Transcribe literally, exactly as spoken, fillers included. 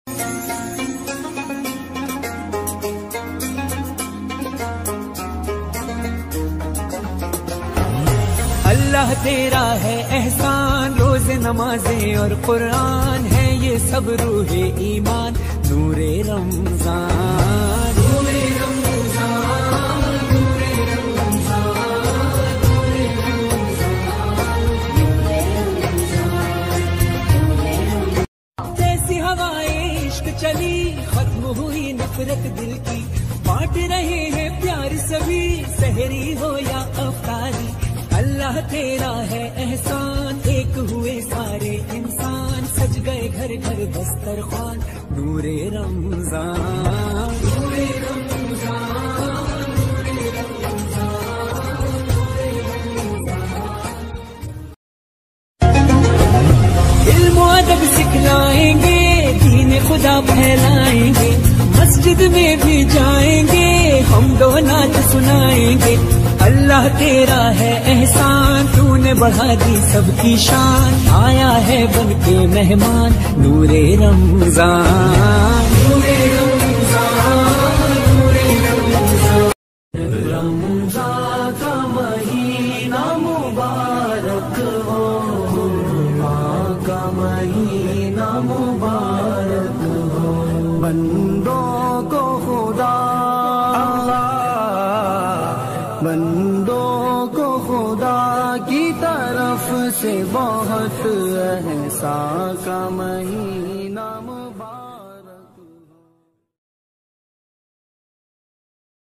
اللہ تیرا ہے احسان، روز نمازیں اور قرآن ہے یہ سب روح ایمان، نور رمضان نور رمضان نور رمضان۔ جیسی ہوائیں عشق چلی ختم ہوئی نفرت دل کی، بانٹ رہے ہیں پیار سبھی سحری ہو یا افطاری، اللہ تیرا ہے احسان، ایک ہوئے سارے انسان، سج گئے گھر گھر دسترخوان، نور رمضان نور رمضان نور رمضان۔ علم و ادب سکھلائیں گے، دین خدا پھیلائیں گے، مسجد میں بھی جائیں گے، ہم دو نعت سنائیں گے، اللہ تیرا ہے احسان، تو نے بڑھا دی سب کی شان، آیا ہے بن کے مہمان، نور رمضان نور رمضان نور رمضان۔ رمضان کا مہینہ مبارک ہو، ماہ کا مہینہ مبارک ہو، بندوں کو خدا بندوں کو خدا کی طرف سے بہت احسان کا مہینہ